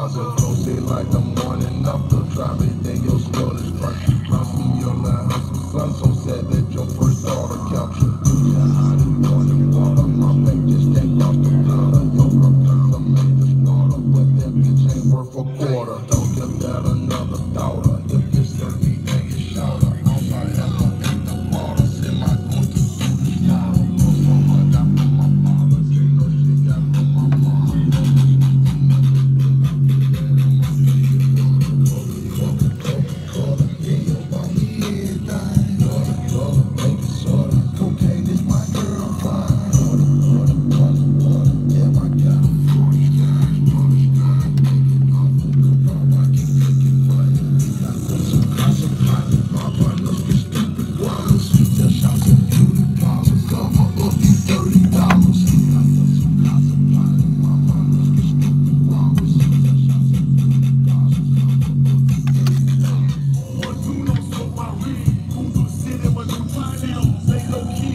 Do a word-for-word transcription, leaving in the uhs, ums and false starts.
closet, close it like the morning after. Drop it, then your skull is burnt. Bounce me your line, hustle, son, so sad that your first daughter captured. Yeah, hot and morning water, my back just can't cross the border. Your girlfriend's a major starter, but that bitch ain't worth a quarter. Don't give that another daughter. If you serve me, then you shout her. I'm not ever in the water, send my ghost to the slaughter. So much I from my father, ain't no shit got from my mama. They low key